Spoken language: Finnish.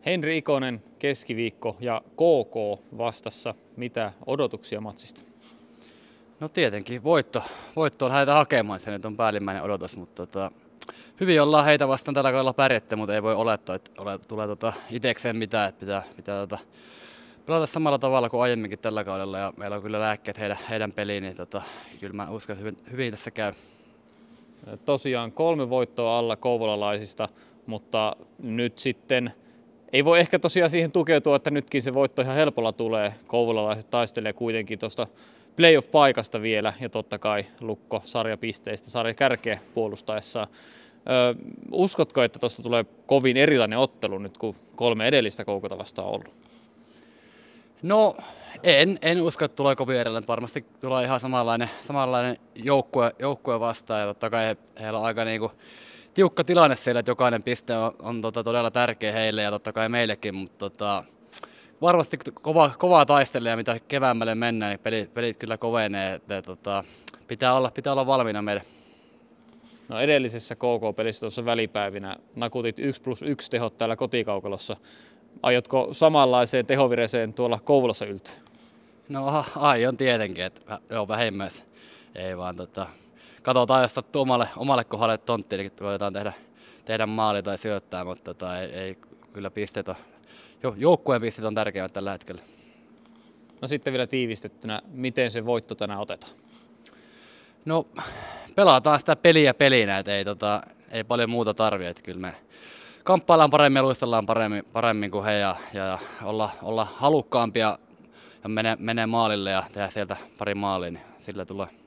Henri Ikonen, keskiviikko ja KK vastassa. Mitä odotuksia matsista? No tietenkin voitto on heitä hakemaan, se nyt on päällimmäinen odotus, mutta hyvin ollaan heitä vastaan tällä kaudella pärjätty, mutta ei voi olettaa, että tulee itekseen mitään, että pitää pelata samalla tavalla kuin aiemminkin tällä kaudella ja meillä on kyllä lääkkeet heidän peliin, niin kyllä mä uskon, että hyvin tässä käy. Tosiaan 3 voittoa alla kouvolalaisista, mutta nyt sitten ei voi ehkä tosiaan siihen tukeutua, että nytkin se voitto ihan helpolla tulee. Kouvolalaiset taistelee kuitenkin tuosta playoff-paikasta vielä ja totta kai Lukko sarjapisteistä, sarjakärkeä puolustaessaan. Uskotko, että tuosta tulee kovin erilainen ottelu nyt, kun 3 edellistä Koukota vastaan on ollut? No en usko, että tulee kovin erilainen. Varmasti tulee ihan samanlainen joukkue vastaan ja totta kai heillä on aika tiukka tilanne siellä, että jokainen piste on todella tärkeä heille ja totta kai meillekin, mutta varmasti kovaa taistelee, mitä keväämmälle mennään, niin pelit kyllä kovenee, että pitää olla valmiina meidän. No edellisessä KK-pelissä tuossa välipäivinä nakutit 1+1 tehot täällä kotikaukalossa. Aiotko samanlaiseen tehovireeseen tuolla Kouvolassa yltyä? No aion tietenkin, että joo vähimmäis. Ei vaan katsotaan, jos sattuu omalle kohdalle tontti, niin voidaan tehdä maali tai syöttää, mutta ei kyllä pisteet on. Joukkueen pisteet on tärkeimmät tällä hetkellä. No sitten vielä tiivistettynä, miten se voitto tänään otetaan? No pelataan sitä peliä pelinä, että ei paljon muuta tarvitse, että kyllä me kamppaillaan paremmin ja luistellaan paremmin kuin he ja olla halukkaampia ja menee maalille ja tehdä sieltä pari maalia, niin sillä tulee.